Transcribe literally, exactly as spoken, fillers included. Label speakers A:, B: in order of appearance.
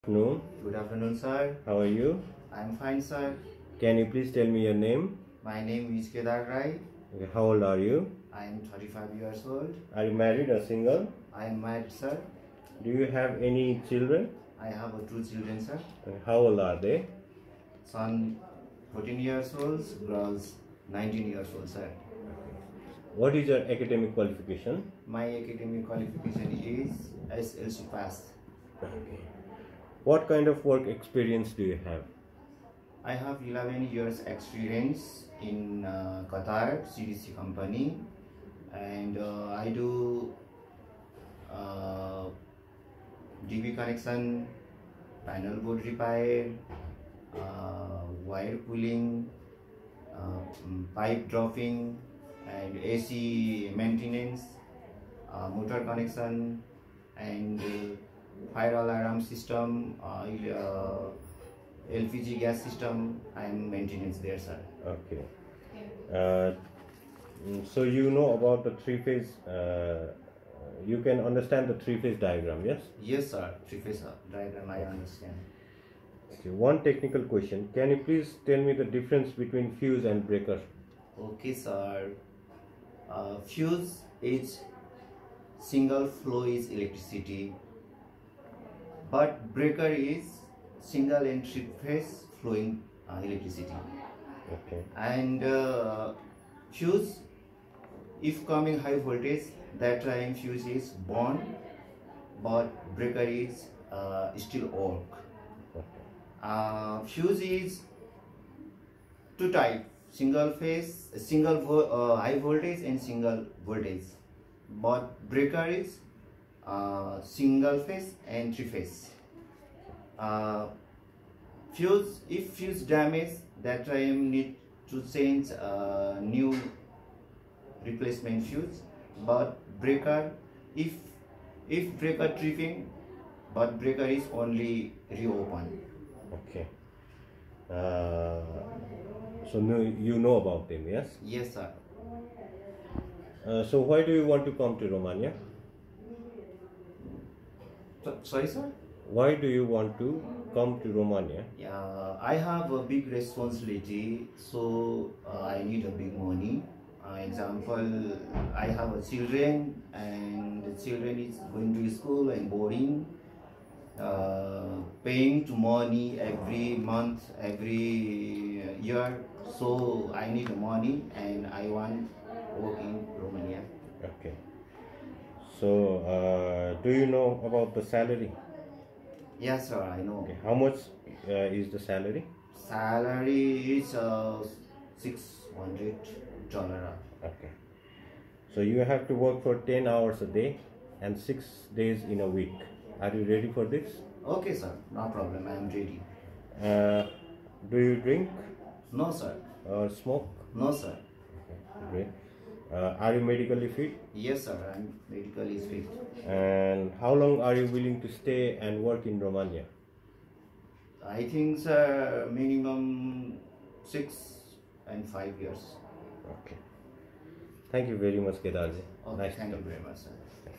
A: No.
B: Good afternoon, sir.
A: How are you?
B: I'm fine, sir.
A: Can you please tell me your name?
B: My name is Kedar Rai.
A: Okay, how old are you?
B: I am thirty-five years old.
A: Are you married or single?
B: I am married, sir.
A: Do you have any children?
B: I have uh, two children, sir.
A: Okay, how old are they?
B: Son fourteen years old, girls nineteen years old, sir.
A: What is your academic qualification?
B: My academic qualification is S L C pass.
A: Okay. What kind of work experience do you have?
B: I have eleven years experience in uh, Qatar C D C company, and uh, I do uh, D B connection, panel board repair, uh, wire pulling, uh, pipe dropping, and A C maintenance, uh, motor connection, and uh, fire alarm system, uh, uh, L P G gas system and maintenance there, sir.
A: Okay. Uh, mm, so you know about the three-phase, uh, you can understand the three-phase diagram, yes?
B: Yes, sir. Three-phase diagram, I understand.
A: Okay. One technical question. Can you please tell me the difference between fuse and breaker?
B: Okay, sir. Uh, fuse is single flow is electricity, but breaker is single and three phase flowing uh, electricity.
A: Okay.
B: And uh, fuse, if coming high voltage, that time fuse is burn, but breaker is uh, still work.
A: Okay.
B: Uh, fuse is two type: single phase, single vo uh, high voltage and single voltage. But breaker is uh, single phase and three phase. Uh, fuse, if fuse damage, that time need to change uh, new replacement fuse. But breaker, if if breaker tripping, but breaker is only reopen.
A: Okay. Uh, so no, you know about them, yes?
B: Yes, sir.
A: Uh, so why do you want to come to Romania?
B: So, sorry, sir.
A: Why do you want to come to Romania?
B: Yeah, I have a big responsibility, so uh, I need a big money. Uh, example, I have a children, and the children is going to school and boarding, uh, paying to money every month, every year. So I need money, and I want work in Romania.
A: Okay. So uh, do you know about the salary?
B: Yes, sir. I know.
A: Okay. How much uh, is the salary?
B: Salary is uh, six hundred dollar.
A: Okay. So you have to work for ten hours a day and six days in a week. Are you ready for this?
B: Okay, sir. No problem. I am ready.
A: Uh, do you drink
B: No, sir.
A: or smoke?
B: No, sir.
A: Okay. Great. Uh, are you medically fit?
B: Yes, sir. I am medically fit.
A: And how long are you willing to stay and work in Romania?
B: I think, sir, minimum six and five years.
A: Okay. Thank you very much, Kedarji.
B: Okay,
A: Nice to
B: thank you
A: talk.
B: very much, sir.